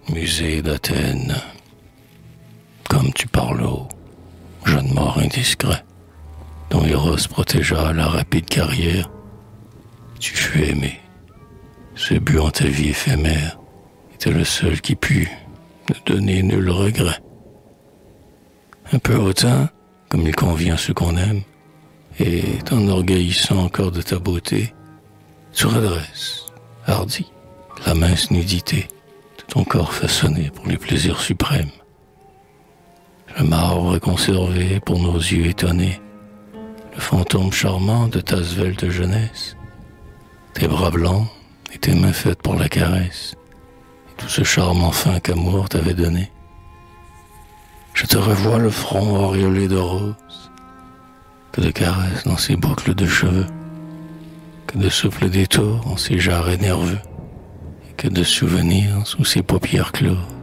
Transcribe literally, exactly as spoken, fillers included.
musée d'Athènes. Comme tu parles haut, jeune mort indiscret, dont Eros protégea la rapide carrière, tu fus aimé. Ce but en ta vie éphémère était le seul qui put ne donner nul regret. Un peu hautain, comme il convient à ceux qu'on aime, et t'enorgueillissant encore de ta beauté, tu redresses, hardi, la mince nudité de ton corps façonné pour les plaisirs suprêmes. Le marbre conservé pour nos yeux étonnés, le fantôme charmant de ta svelte jeunesse, tes bras blancs et tes mains faites pour la caresse, et tout ce charme enfin qu'amour t'avait donné. Je te revois le front auréolé de roses, que de caresses dans ses boucles de cheveux, que de souples détours en ses jarrets nerveux, et que de souvenirs sous ses paupières closes.